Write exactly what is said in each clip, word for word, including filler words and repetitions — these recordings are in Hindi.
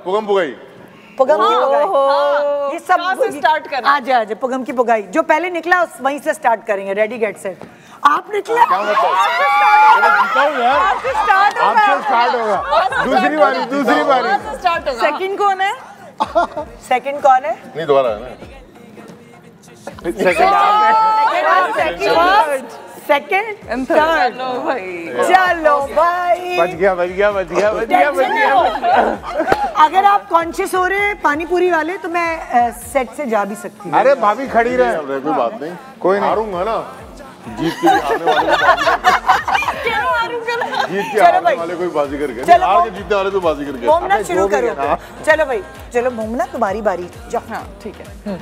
पुगम पुगाई। पुगम की पुगाई। ये सब स्टार्ट करना। आ जाए आ जाए पुगम की पुगाई। जो पहले निकला उस वहीं से स्टार्ट करेंगे। Ready get set. आप निकला। क्या मतलब? जीता हूँ यार। आपसे स्टार्ट होगा। आपसे स्टार्ट होगा। दूसरी बारी दूसरी बारी। स्टार्ट होगा। सेकंड कौन है? सेकंड कौन है? नहीं दोबारा है ना। Second third. चलो भाई। चलो भाई। बच गया बच गया बच गया बच गया बच गया। अगर आप कॉन्शियस हो रहे पानी पूरी वाले तो मैं सेट से जा भी सकती हूँ। अरे भाभी खड़ी रहे। कोई बात नहीं। कोई नहीं हारूंगा ना। जीत के हारने वाले जीत के हारने वाले कोई बाजी करके हार के जीतने वाले तो बाजी करके। घूमना शुरू करो। चलो भाई चलो घूमना तुम्हारी बारी। जाओ। हाँ ठीक है।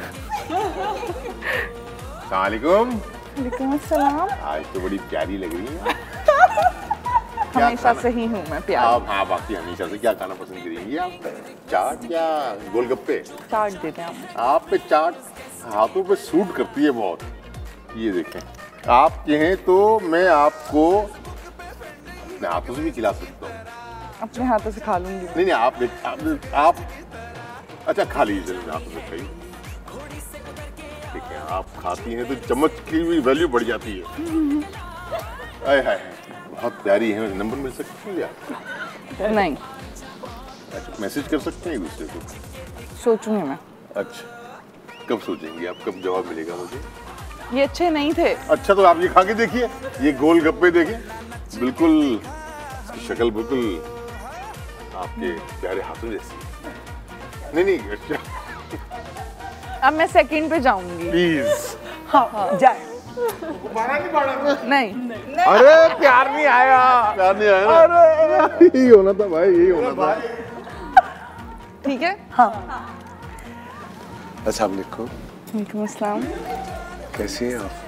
अस्सलामुअलैकुम। वालेकुम अस्सलाम। आज तो बड़ी प्यारी लग रही है। हमेशा से ही हूँ मैं प्यारी। आप हाँ बाकी हमेशा से क्या खाना पसंद करेंगी आप? चाट या गोलगप्पे? चाट देते हैं आप। आप पे चाट हाथों पे सूट करती है बहुत। ये देखें आप कहें तो मैं आपको अपने हाथों से भी खिला सकता हूँ। अपने हाथों से खा लूंगी। नहीं नहीं आप देख आप, आप अच्छा खा लीजिए जल्दी हाथों से खाइए। ठीक है आप खाती हैं तो चम्मच की भी वैल्यू बढ़ जाती है। आए हाय बहुत प्यारी है। नंबर मिल सकता है क्या? नहीं। अच्छा मैसेज कर सकते हैं एक दूसरे को? सोचूंगी मैं। अच्छा कब सोचेंगे आप? कब जवाब मिलेगा मुझे? ये अच्छे नहीं थे। अच्छा तो आप ये खा के देखिए। ये गोल गप्पे देखिए बिल्कुल शक्ल बिल्कुल आपके प्यारे हाथों जैसी। नहीं नहीं अच्छा अब मैं सेकंड पे जाऊंगी। प्लीज। हाँ जाए। नहीं। अरे प्यार नहीं आया। प्यार नहीं आया ना। अरे यही होना था भाई यही होना था। ठीक है। हाँ। अस्सलाम वालेकुम। वालेकुम अस्सलाम। कैसी हैं आप?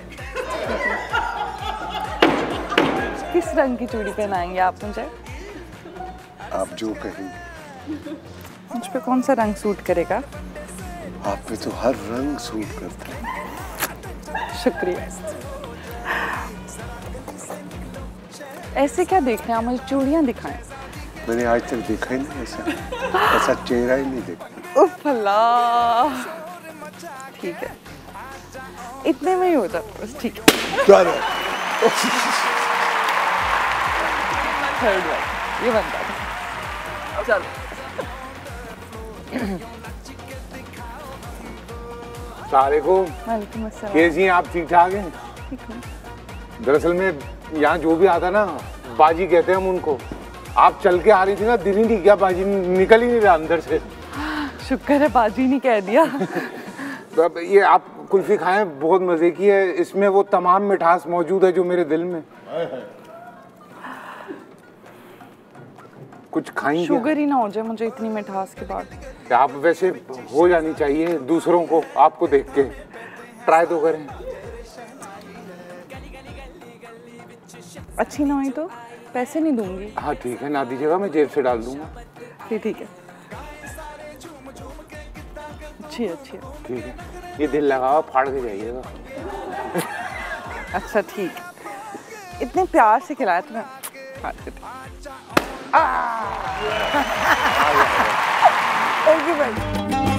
किस रंग की चूड़ी पहनाएंगे आप मुझे? आप जो कहेंगे। मुझ पे कौन सा रंग सूट करेगा? आप पे तो हर रंग सूट करता है। शुक्रिया। ऐसे क्या देख रहे हैं आप? मुझे चूड़ियां दिखाएं। मैंने आज तक देखा ही नहीं ऐसा ऐसा चेहरा ही नहीं देखा। उफ अल्लाह। ठीक है इतने में ही हो जाता बस। ठीक है थर्ड वाला ये बनता था। चलो वालेकुम अस्सलाम। कैसी हैं आप? ठीक ठाक हैं? ठीक हूँ। दरअसल में यहाँ जो भी आता ना बाजी कहते हैं हम उनको। आप चल के आ रही थी ना दिल ही नहीं क्या बाजी निकल ही नहीं रहा अंदर से। शुक्र है बाजी नहीं कह दिया। तो ये आप कुल्फी खाएं बहुत मजे की है। इसमें वो तमाम मिठास मौजूद है जो मेरे दिल में। कुछ खाएंगे? शुगर ही ना हो जाए मुझे इतनी मिठास के बाद। आप वैसे हो जानी चाहिए दूसरों को आपको देख के। ट्राई तो करें। अच्छी ना हुई तो पैसे नहीं दूंगी। हाँ ठीक है ना दीजिएगा मैं जेब से डाल दूंगा। ठीक ठीक है अच्छी अच्छी है। ठीक है ये दिल लगाओ फाड़ के जाइएगा। अच्छा ठीक इतने प्यार से खिलाया तो मैं फाड़ के ओके भाई।